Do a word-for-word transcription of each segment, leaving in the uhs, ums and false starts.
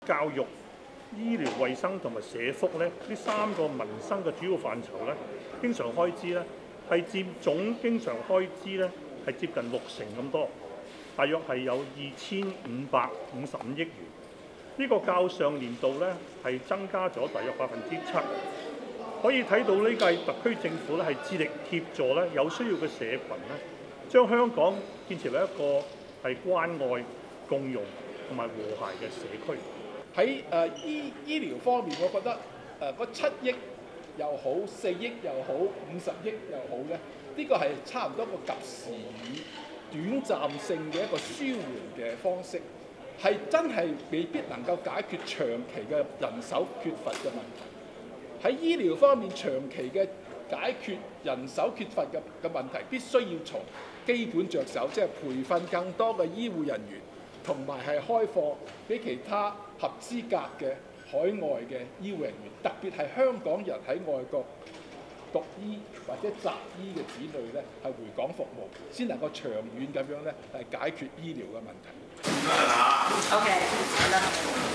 教育、醫療衛生同埋社福咧，呢三個民生嘅主要範疇咧，經常開支咧係佔總經常開支咧係接近六成咁多，大約係有二千五百五十五億元。呢、這個較上年度咧係增加咗大約百分之七。可以睇到呢屆特區政府咧係致力協助咧有需要嘅社群咧，將香港建設為一個係關愛、共融同埋和諧嘅社區。 喺誒醫醫療方面，我覺得誒嗰七億又好，四億又好，五十億又好咧，呢、這個係差唔多一個及時雨、短暫性嘅一個舒緩嘅方式，係真係未必能夠解決長期嘅人手缺乏嘅問題。喺醫療方面，長期嘅解決人手缺乏嘅嘅問題，必須要從基本着手，即係培訓更多嘅醫護人員，同埋係開放俾其他合資格嘅海外嘅醫護人員，特別係香港人喺外國讀醫或者習醫嘅子女咧，係回港服務，先能夠長遠咁樣咧係解決醫療嘅問題。 OK， 好啦。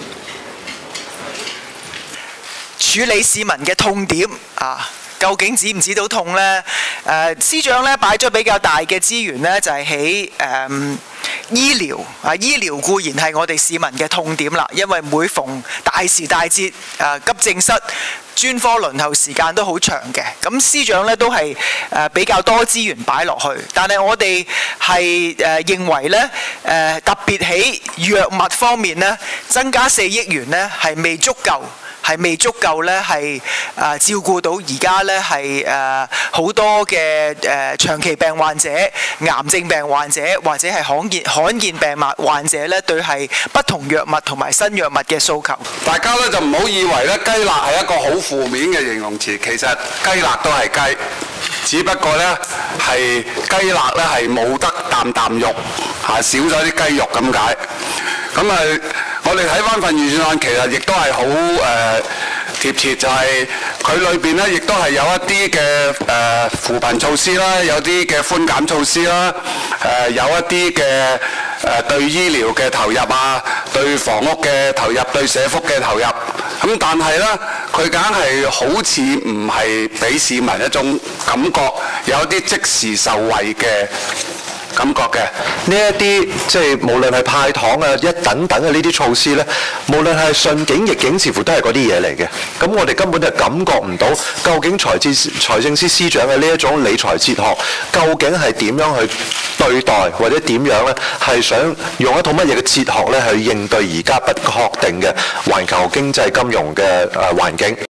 處理市民嘅痛點啊，究竟止唔止到痛呢？誒、呃，司長咧擺咗比較大嘅資源呢，就係喺誒醫療啊，醫療固然係我哋市民嘅痛點啦，因為每逢大時大節，誒、呃、急症室專科輪候時間都好長嘅。咁司長咧都係誒比較多資源擺落去，但係我哋係誒認為咧誒、呃、特別喺藥物方面咧，增加四億元咧係未足夠。係未足夠咧，係誒照顧到而家咧係誒好多嘅誒長期病患者、癌症病患者或者係罕見罕見病患患者咧，對係不同藥物同埋新藥物嘅訴求。 大家咧就唔好以為咧雞肋係一個好負面嘅形容詞，其實雞肋都係雞，只不過咧係雞肋咧係冇得啖啖肉嚇，少咗啲雞肉咁解。咁啊，我哋睇翻份預算案，其實亦都係好誒貼切，就係佢裏邊咧，亦都係有一啲嘅誒扶貧措施啦，有啲嘅寬減措施啦，誒、呃、有一啲嘅誒對醫療嘅投入啊，對房屋嘅投入，對社福嘅投入。咁但係咧，佢梗係好似唔係俾市民一種感覺，有啲即時受惠嘅感覺嘅。 呢一啲即係無論係派糖啊一等等嘅呢啲措施咧，無論係順境逆境，似乎都係嗰啲嘢嚟嘅。咁我哋根本就感覺唔到究竟財政財政司司長嘅呢一種理財哲學，究竟係點樣去對待，或者點樣咧係想用一套乜嘢嘅哲學咧去應對而家不確定嘅環球經濟金融嘅誒環境。